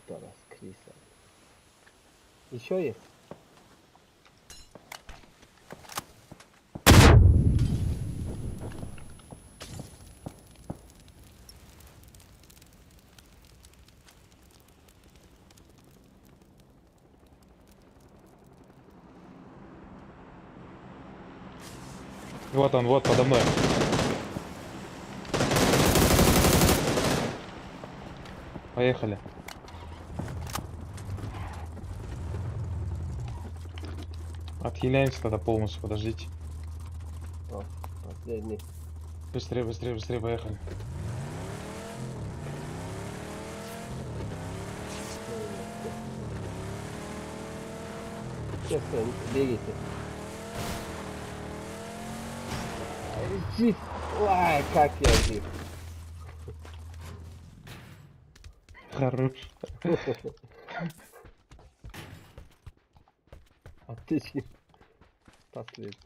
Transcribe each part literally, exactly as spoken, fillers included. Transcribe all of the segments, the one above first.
Пидорас, Криса. Еще есть? Вот он, вот подо мной. Поехали. Отхиляемся тогда полностью, подождите. О, последний. Быстрее, быстрее, быстрее, поехали. Все, все, бегите. Жив! Ой, как я жив! Хорош. А ты че? Последний.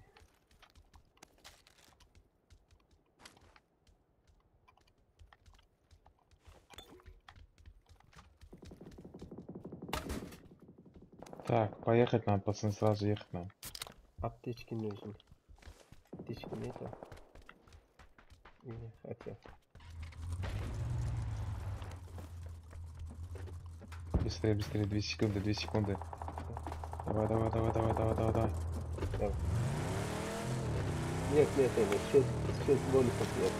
Так, поехать надо, пацаны, сразу ехать надо. Аптечки нужны. Аптечки нету? Не, хотя. Быстрее, быстрее, две секунды, две секунды. Давай, давай, давай, давай, давай, давай, давай. Давай. Нет, нет, нет, шесть, шесть боликов нет.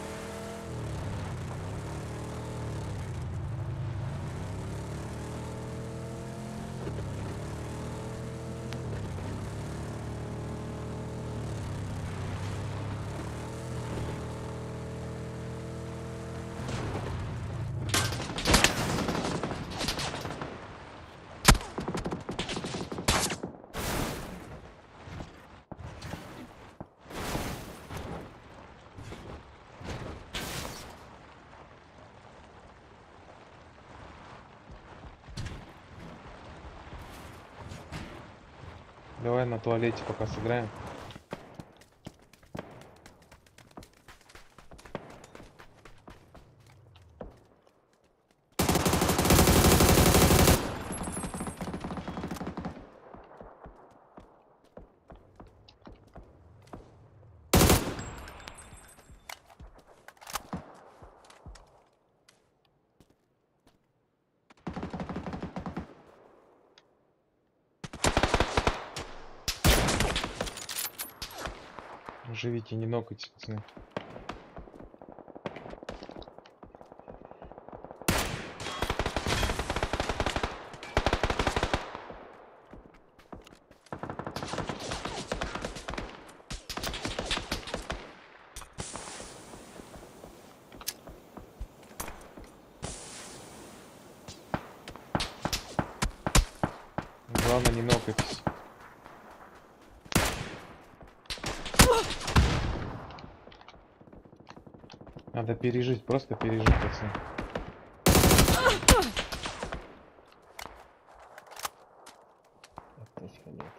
Давай на туалете пока сыграем. Живите, не нокайтесь, пацаны. Главное, не нокайтесь. Надо пережить, просто пережить, пацаны. Аптечка нет.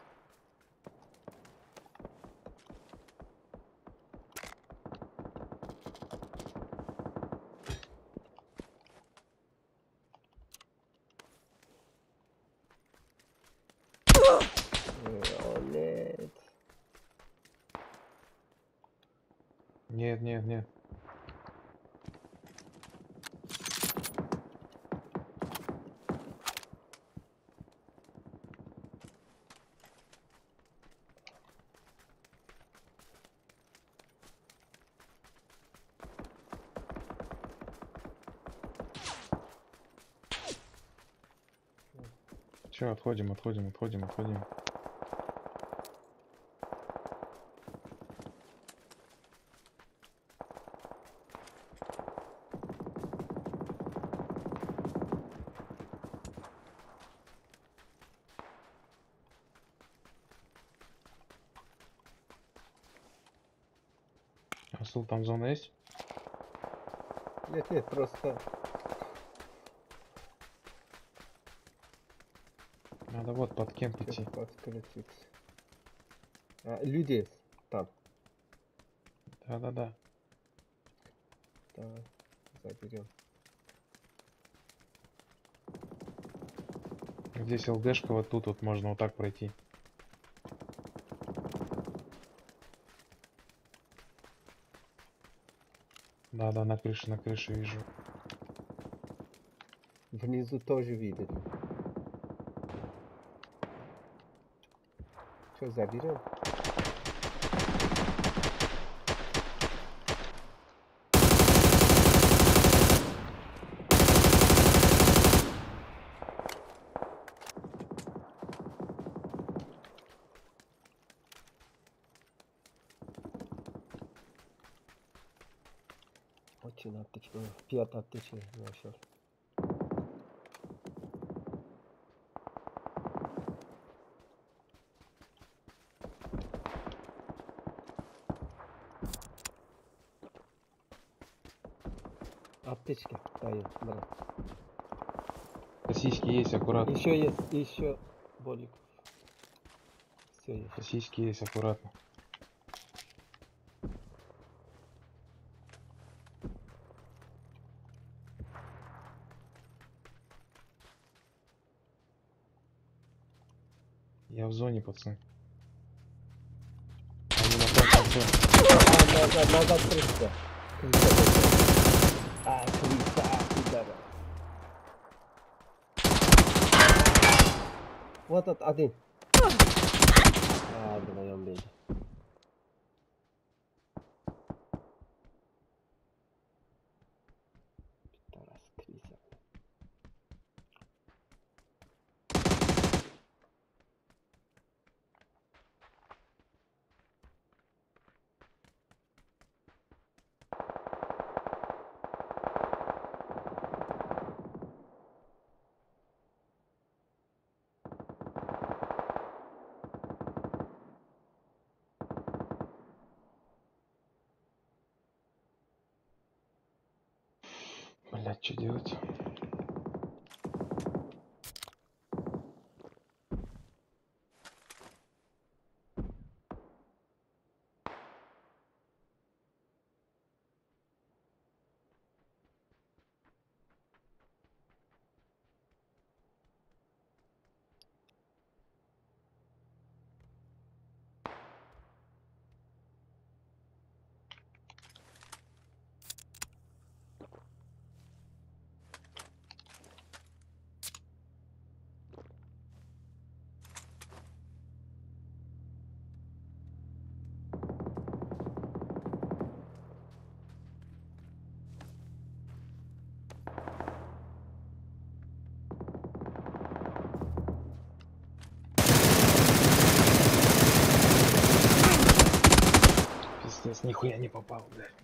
О, нет. Нет, нет, нет. Че, отходим, отходим, отходим, отходим. Асул, там зона есть? Нет, нет, просто... Надо вот под кемп идти. Подключиться. А, люди есть там. Да-да-да. Давай, заберем. Здесь ЛГшка, вот тут вот можно вот так пройти. Да, да, на крыше, на крыше вижу. Внизу тоже видели. Что, заберем? Очень отлично. Пять отлично нашел. Аптечка, дай, брат. Сосиски есть, аккуратно. Еще есть, еще болик. Все есть. Сосиски есть, аккуратно. Я в зоне, пацаны. Они на пятом зоне. А, назад, назад, крыса. Крыса. А, крыса, пидора. Вот этот один. А, вдвоем били. Пидорас, крыса. Блять, что делать? Пиздец, нихуя не попал, блядь.